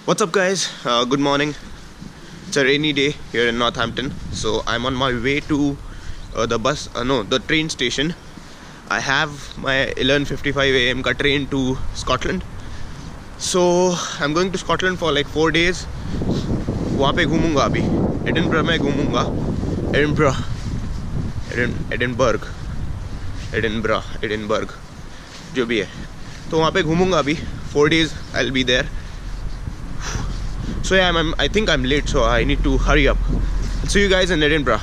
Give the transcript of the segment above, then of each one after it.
What's up, guys? Good morning. It's a rainy day here in Northampton, so I'm on my way to the train station. I have my 11:55 a.m. ka train to Scotland, so I'm going to Scotland for like 4 days. वहाँ पे घूमूंगा अभी. Edinburgh में घूमूंगा. Edinburgh, जो भी है. तो वहाँ पे घूमूंगा अभी. 4 days I'll be there. So yeah, I think I'm late, so I need to hurry up. See you guys in Edinburgh.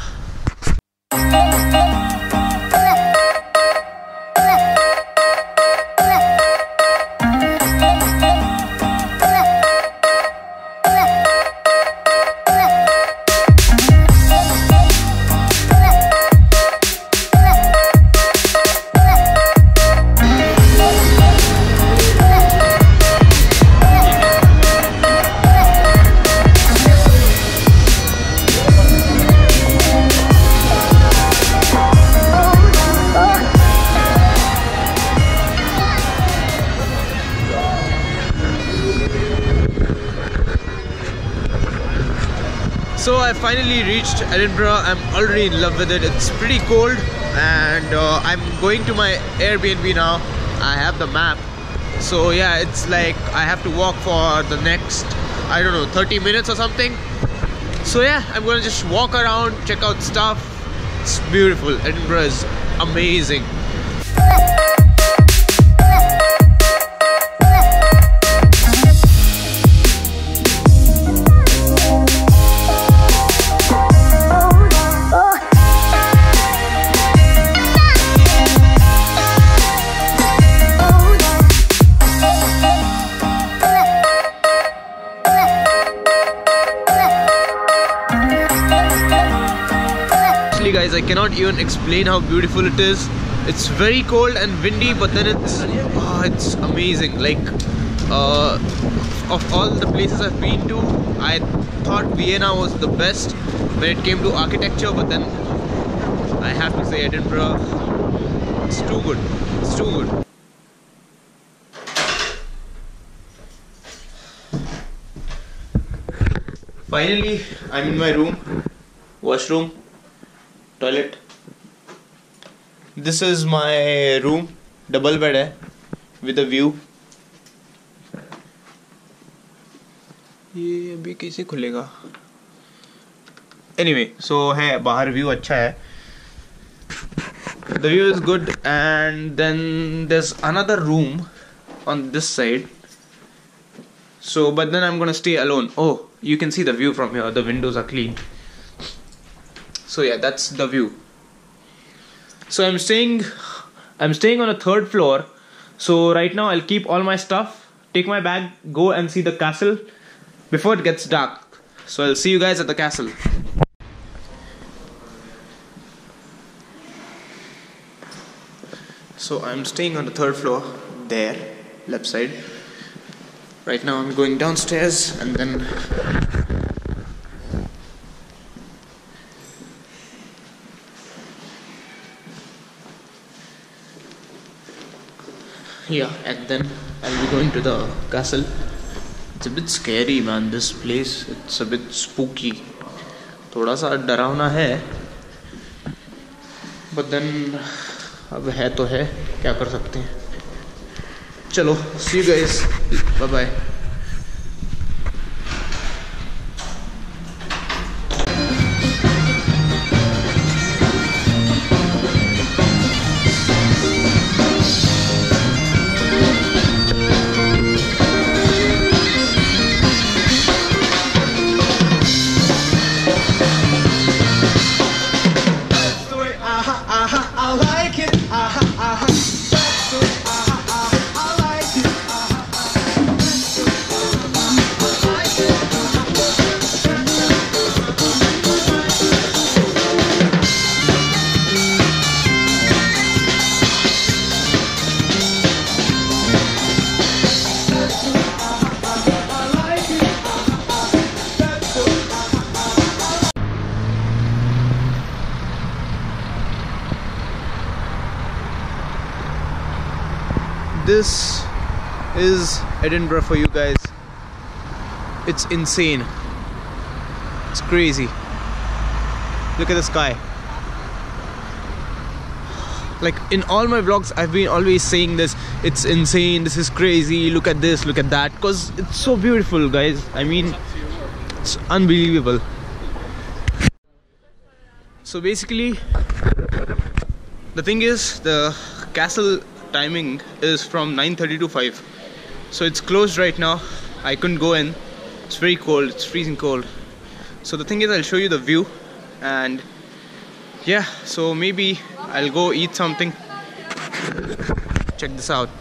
So I finally reached Edinburgh. I'm already in love with it. It's pretty cold, and I'm going to my Airbnb now. I have the map, so yeah, it's like I have to walk for the next, I don't know, 30 minutes or something. So yeah, I'm gonna just walk around, check out stuff. It's beautiful. Edinburgh is amazing. Guys, I cannot even explain how beautiful it is. It's very cold and windy, but then it's amazing. Like of all the places I've been to, I thought Vienna was the best when it came to architecture, but then I have to say Edinburgh, it's too good. It's too good. Finally, I'm in my room, washroom, toilet. This is my room. Double bed है with a view. ये अभी कैसे खुलेगा? Anyway, so है बाहर view अच्छा है. The view is good, and then there's another room on this side. So, but then I'm gonna stay alone. Oh, you can see the view from here. The windows are clean. So yeah, that's the view. So I'm staying on a 3rd floor. So right now I'll keep all my stuff, take my bag, go and see the castle before it gets dark. So I'll see you guys at the castle. So I'm staying on the 3rd floor, there, left side. Right now I'm going downstairs, and then yeah, and then I'll be going to the castle. It's a bit scary, man, this place. It's a bit spooky. थोड़ा सा डरावना है, but then अब है तो है, क्या कर सकते हैं. चलो, see you guys. Bye bye. This is Edinburgh for you guys. It's insane. It's crazy. Look at the sky. Like in all my vlogs, I've been always saying this. It's insane. This is crazy. Look at this. Look at that. Because it's so beautiful, guys. I mean, it's unbelievable. So basically, the thing is, the castle timing is from 9:30 to 5. So it's closed right now. I couldn't go in. It's very cold. It's freezing cold. So the thing is, I'll show you the view. And yeah, so maybe I'll go eat something. Check this out.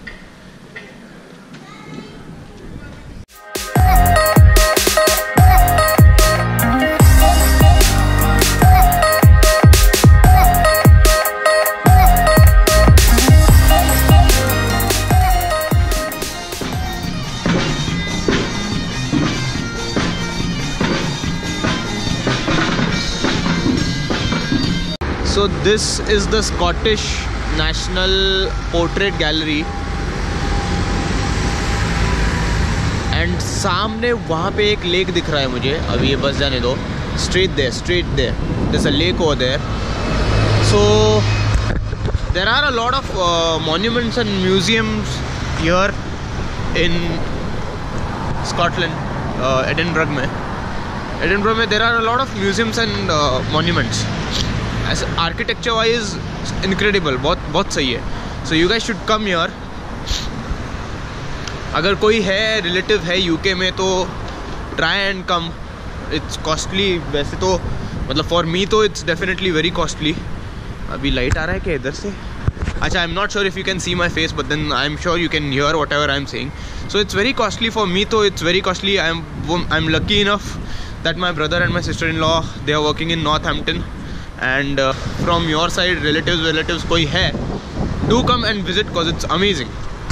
So this is the Scottish National Portrait Gallery, and सामने वहाँ पे एक lake दिख रहा है मुझे. अभी ये बस जाने दो. Straight there. There's a lake over there. So there are a lot of monuments and museums here in Scotland, Edinburgh में there are a lot of museums and monuments. As architecture wise, incredible. बहुत सही है. So you guys should come here. अगर कोई है relative है UK में तो try and come. It's costly वैसे तो, मतलब for me तो it's definitely very costly. अभी लाइट आ रहा है क्या इधर से? अच्छा, I'm not sure if you can see my face, but then I'm sure you can hear whatever I'm saying. So it's very costly for me तो it's very costly. I'm lucky enough that my brother and my sister-in-law, they are working in Northampton. And from your side, relatives कोई है, do come and visit because it's amazing.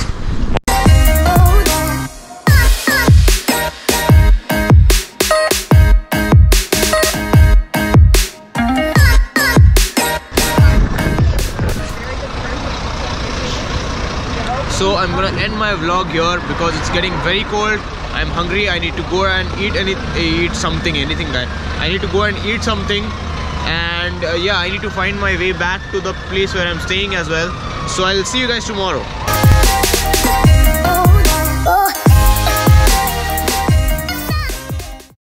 So I'm gonna end my vlog here because it's getting very cold. I'm hungry. I need to go and eat something, anything. I need to go and eat something. And yeah, I need to find my way back to the place where I'm staying as well. So I'll see you guys tomorrow.